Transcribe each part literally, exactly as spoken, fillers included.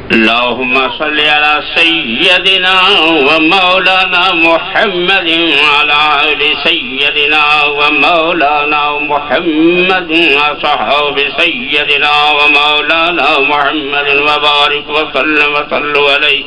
अल्लाहुम्मा सल्लि अला सय्यदिना व मौलाना मुहम्मद व अला आलि सय्यदिना व मौलाना मुहम्मद व असहाबि सय्यदिना व मौलाना मुहम्मद व बारिक व सल्लम व सल्लु अलैहि।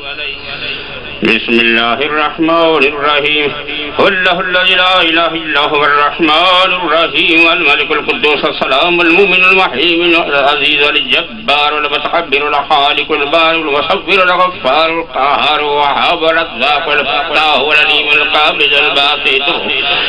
बिस्मिल्लाहिर्रहमानिर्रहीम। हुल्लहुल्लज़ी ला इलाहा इल्ला हुवल रहमानुर रहीम वल मलिकुल कुद्दूस अस्सलामुल मुमिनुल मुहैमिनुल अज़ीज़ुल जब्बारुल मुतकब्बिरुल खालिकुल बारिकुल मुसव्विरुल गफ्फारुल क़हारुल वहाबुर रज़्ज़ाक़ुल फ़त्ताहुल अलीमुल क़ाबिज़ुल बासितुल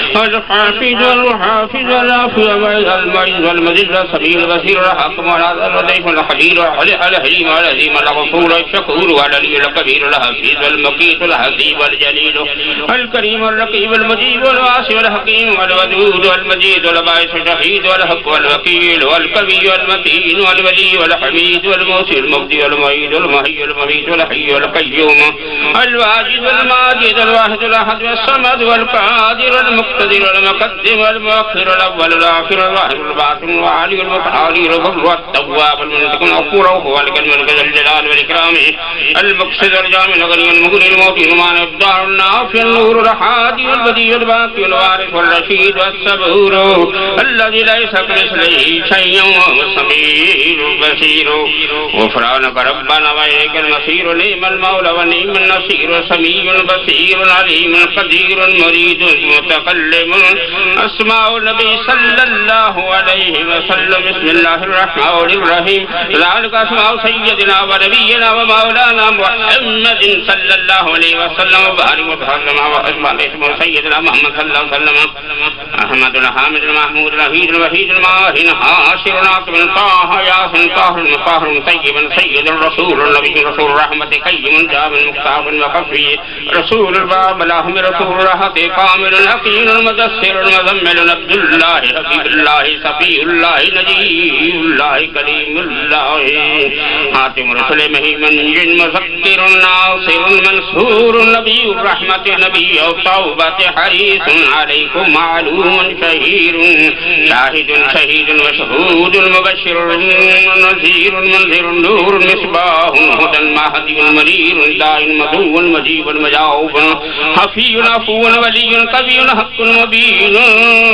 हाफ़िज़ुल हाफ़िज़ुल आफ़िज़ुल मुइज़ुल मुज़िल्लुल सबील बसीरुल हक़्क़ुल लतीफ़ुल ख़बीरुल हलीमुल अज़ीमुल गफ़ूरुल शकूरुल अलीयुल कबीरुल हफ़ीज़ुल मुक़ीतुल हसीबुल जलीलुल करीमुल रक़ीबुल मुजीबुल वासिउल हकीम वल वदूद वल मजीद वल बाइस शहीद वल हक़ वल वकील वल कवी वल मतीन वल वली वल हमीद वल मुहसिन मुब्दी वल मुईद वल मुहय्यी वल मुमीत वल हय्य वल क़य्यूम वल वाजिद वल माजिद वल वाहिद वल अहद वल समद वल क़ादिर वल मुक़्तदिर वल मुक़द्दिम वल मुअख़्खिर वल अव्वल वल आख़िर वल ज़ाहिर वल बातिन वल आलि वल मुतआलि वल फ़ज़्ल वत तव्वाब वल मुनतक़िम वल गफ़ूर वल करीम वल जलाल वल इकराम अल मुक़सित वल जामिल वल गनी वल मुग़नि वल मुअति वल मानि वल दार वल नाफ़ि वल नूर वल हादी वल बदी वल बाक़ी वल वारिस वल रशीद वल सबूर अल्लज़ी लैसा कमिस्लिही शै'उन व हुवस समीउल बसीर। गुफ़रानक रब्बना व इलैकल मसीर। नि'मल मौला व नि'मन नसीर। समीउन बसीरुन अलीमुन क़दीरुन मुरीदुन मुतकल्लिमुन। अस्माउन नबी सल्लल्लाहु अलैहि वसल्लम। बिस्मिल्लाहिर रहमानिर रहीम। ज़ालिका अस्माउ सय्यदिना व नबिय्यिना व मौलाना मुहम्मदिन सल्लल्लाहु अलैहि वसल्लम। बारिक व सल्लम व अस्माउ सय्यदिना मुहम्मद सल्लल्लाहु अलैहि वसल्लम। अहमदुल हामिदुल महमूदुल वहीदुल वहीदुल माहिन हाशिरुल आक़िबुल ताहा यासिन ताहिरुल मुताहिरुल तय्यिबुल सय्यिदुर रसूलुल नबिय्युर रसूलुर रहमतिल क़य्युमुल जामिल मुख्तारुल वक़फ़ी रसूलुल बाबलाहुम रसूलुर रहमति कामिलुल हकीमुल मुदस्सिरुल मुज़म्मिलुल अब्दुल्लाहि हबीबुल्लाहि सफ़ीउल्लाहि नजीयुल्लाहि कलीमुल्लाहि हातिमुर रसूल महीमुन मुज़क्किरुन नासिरुन मंसूरुन नबियुर रहमति नबिय्यु तौबति हरीसुन अलैकुम मालूमुन शहीरुन शाहिदुन शहीदुन मशहूदुन मुबश्शिरुन नज़ीरुन मुनज़िरुन नूरुन मिस्बाहुन हुदन महदियुन मनीरुन दाइन मदूउन मजीबुन मजाऊबुन हफ़ीयुन अफ़ून वलियुन कवियुन हक़्क़ुन मुबीनुन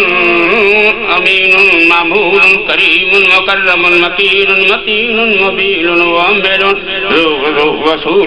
अमीनुन मामूनुन करीमुन मुकर्रमुन मकीनुन मतीनुन मुबीनुन वअम्बिलुन